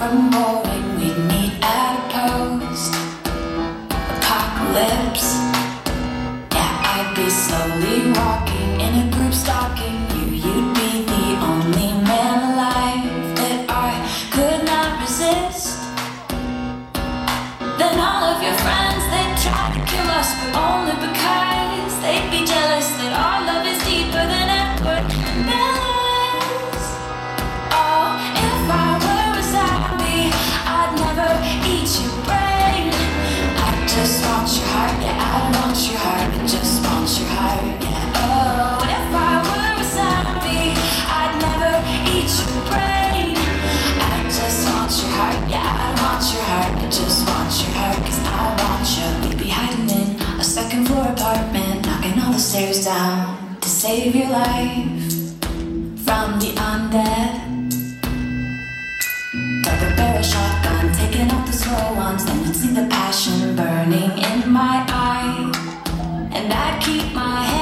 from boring. We'd meet at a post apocalypse. Yeah, I'd be slowly walking in a group stalking you. You'd be the only man alive that I could not resist. Then all of your friends, they'd try to kill us, but only because they'd be jealous that our love is deeper than Edward Miller's. Oh, if I were a zombie, I'd never eat your brain. I just want your heart, yeah, I want your heart, I just want your heart, yeah. Oh, if I were a zombie, I'd never eat your brain. I just want your heart, yeah, I want your heart, I just want your heart, 'cause I want you. We'd be hiding in a second floor apartment, knocking all the stairs down to save your life from the undead. Double barrel shotgun, taking out the slow ones, then you'd see the passion burning in my eye, and I'd keep my head